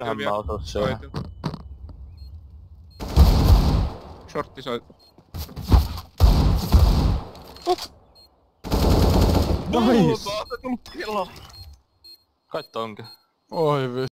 Tähän mä osun siihen. Shortti soitu. Nice! Kai tonke. Oi vittu.